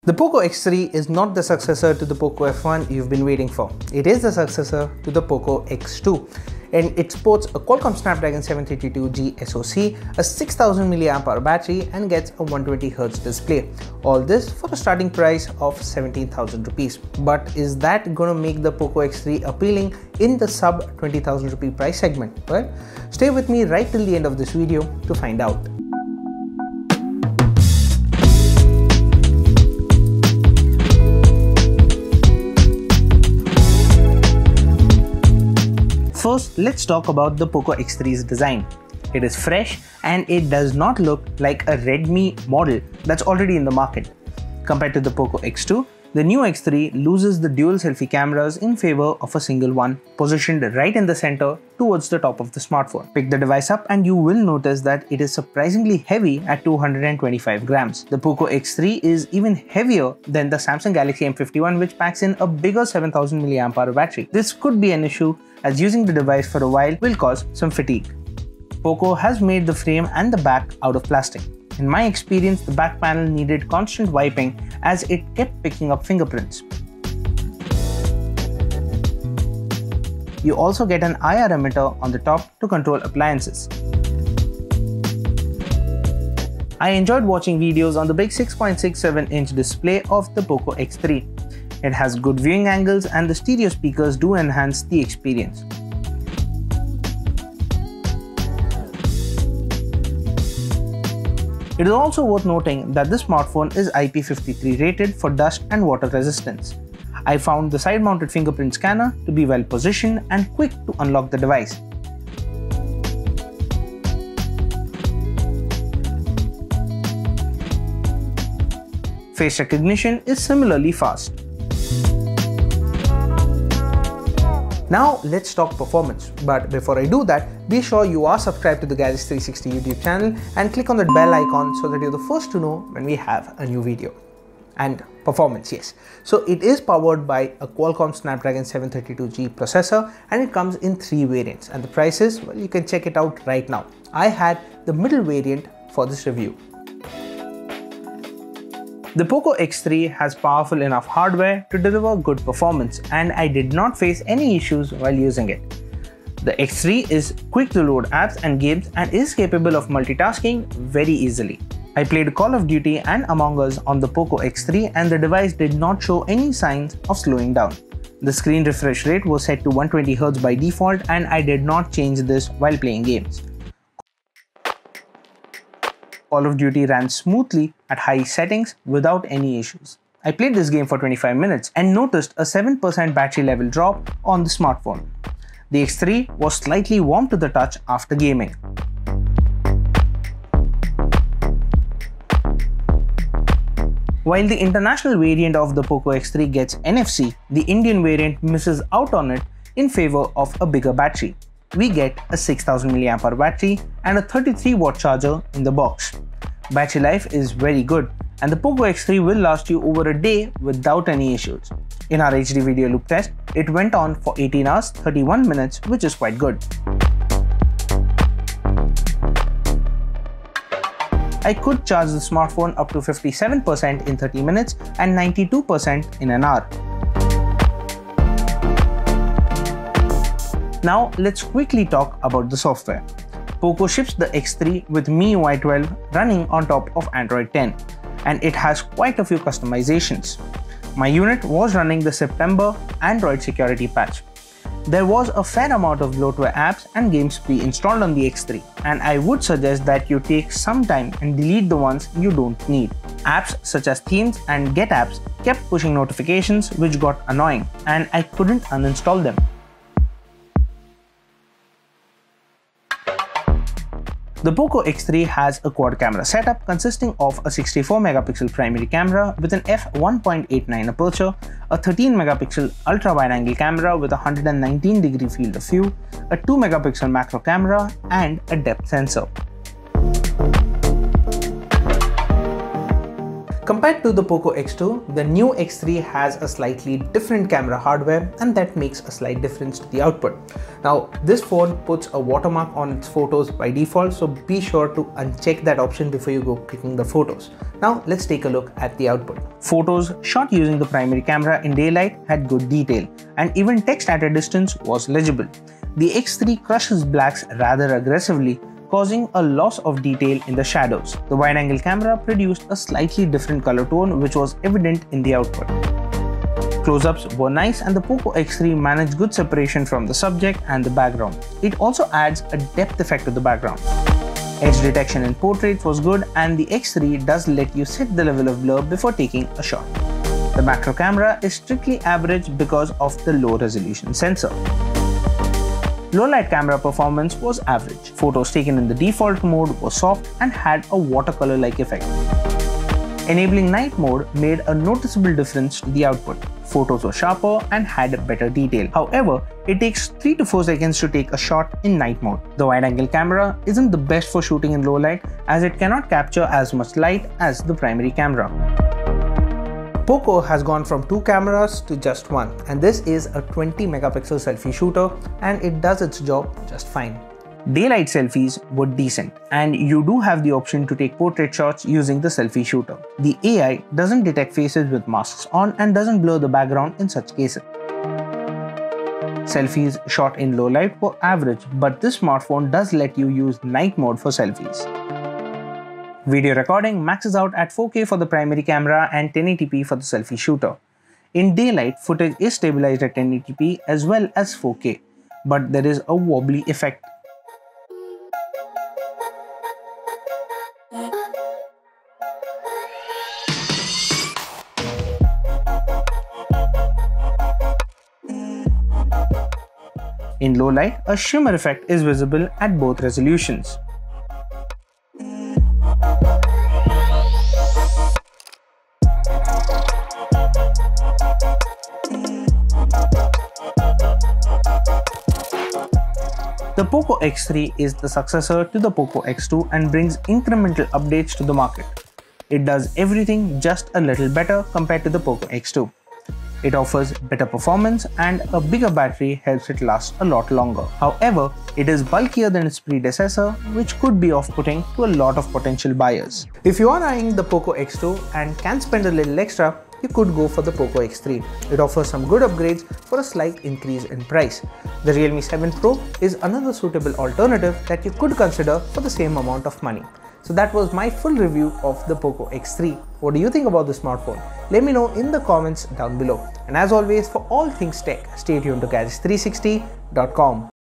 The POCO X3 is not the successor to the POCO F1 you've been waiting for. It is the successor to the POCO X2. And it sports a Qualcomm Snapdragon 732G SoC, a 6000 mAh battery and gets a 120Hz display. All this for a starting price of 17,000 rupees. But is that gonna make the POCO X3 appealing in the sub 20,000 rupee price segment? Well, stay with me right till the end of this video to find out. First, let's talk about the POCO X3's design. It is fresh and it does not look like a Redmi model that's already in the market. Compared to the POCO X2, the new X3 loses the dual selfie cameras in favor of a single one, positioned right in the center towards the top of the smartphone. Pick the device up and you will notice that it is surprisingly heavy at 225 grams. The POCO X3 is even heavier than the Samsung Galaxy M51, which packs in a bigger 7000 mAh battery. This could be an issue as using the device for a while will cause some fatigue. POCO has made the frame and the back out of plastic. In my experience, the back panel needed constant wiping as it kept picking up fingerprints. You also get an IR emitter on the top to control appliances. I enjoyed watching videos on the big 6.67-inch display of the POCO X3. It has good viewing angles and the stereo speakers do enhance the experience. It is also worth noting that this smartphone is IP53 rated for dust and water resistance. I found the side-mounted fingerprint scanner to be well positioned and quick to unlock the device. Face recognition is similarly fast. Now let's talk performance, but before I do that, be sure you are subscribed to the Gadgets360 YouTube channel and click on that bell icon so that you're the first to know when we have a new video. And performance, yes. So it is powered by a Qualcomm Snapdragon 732G processor and it comes in 3 variants, and the prices, well, you can check it out right now. I had the middle variant for this review. The POCO X3 has powerful enough hardware to deliver good performance, and I did not face any issues while using it. The X3 is quick to load apps and games and is capable of multitasking very easily. I played Call of Duty and Among Us on the POCO X3 and the device did not show any signs of slowing down. The screen refresh rate was set to 120Hz by default and I did not change this while playing games. Call of Duty ran smoothly at high settings without any issues. I played this game for 25 minutes and noticed a 7% battery level drop on the smartphone. The X3 was slightly warm to the touch after gaming. While the international variant of the POCO X3 gets NFC, the Indian variant misses out on it in favor of a bigger battery. We get a 6000 mAh battery and a 33-watt charger in the box. Battery life is very good and the POCO X3 will last you over a day without any issues. In our HD video loop test, it went on for 18 hours 31 minutes, which is quite good. I could charge the smartphone up to 57% in 30 minutes and 92% in an hour. Now let's quickly talk about the software. POCO ships the X3 with MIUI 12 running on top of Android 10, and it has quite a few customizations. My unit was running the September Android security patch. There was a fair amount of bloatware apps and games pre-installed on the X3, and I would suggest that you take some time and delete the ones you don't need. Apps such as themes and get apps kept pushing notifications, which got annoying, and I couldn't uninstall them. The POCO X3 has a quad camera setup consisting of a 64-megapixel primary camera with an f1.89 aperture, a 13-megapixel ultra-wide-angle camera with a 119-degree field of view, a 2-megapixel macro camera, and a depth sensor. Compared to the Poco X2, the new X3 has a slightly different camera hardware, and that makes a slight difference to the output. Now, this phone puts a watermark on its photos by default, so be sure to uncheck that option before you go clicking the photos. Now, let's take a look at the output. Photos shot using the primary camera in daylight had good detail, and even text at a distance was legible. The X3 crushes blacks rather aggressively, causing a loss of detail in the shadows. The wide-angle camera produced a slightly different color tone, which was evident in the output. Close-ups were nice, and the Poco X3 managed good separation from the subject and the background. It also adds a depth effect to the background. Edge detection in portraits was good, and the X3 does let you set the level of blur before taking a shot. The macro camera is strictly average because of the low resolution sensor. Low-light camera performance was average. Photos taken in the default mode were soft and had a watercolor-like effect. Enabling night mode made a noticeable difference to the output. Photos were sharper and had better detail. However, it takes 3 to 4 seconds to take a shot in night mode. The wide-angle camera isn't the best for shooting in low light, as it cannot capture as much light as the primary camera. Poco has gone from 2 cameras to just 1, and this is a 20 megapixel selfie shooter, and it does its job just fine. Daylight selfies were decent, and you do have the option to take portrait shots using the selfie shooter. The AI doesn't detect faces with masks on and doesn't blur the background in such cases. Selfies shot in low light were average, but this smartphone does let you use night mode for selfies. Video recording maxes out at 4K for the primary camera and 1080p for the selfie shooter. In daylight, footage is stabilized at 1080p as well as 4K, but there is a wobbly effect. In low light, a shimmer effect is visible at both resolutions. The Poco X3 is the successor to the Poco X2 and brings incremental updates to the market. It does everything just a little better compared to the Poco X2. It offers better performance, and a bigger battery helps it last a lot longer. However, it is bulkier than its predecessor, which could be off-putting to a lot of potential buyers. If you are eyeing the Poco X2 and can spend a little extra, you could go for the Poco X3. It offers some good upgrades for a slight increase in price. The Realme 7 Pro is another suitable alternative that you could consider for the same amount of money. So that was my full review of the Poco X3. What do you think about the smartphone? Let me know in the comments down below. And as always, for all things tech, stay tuned to Gadgets360.com.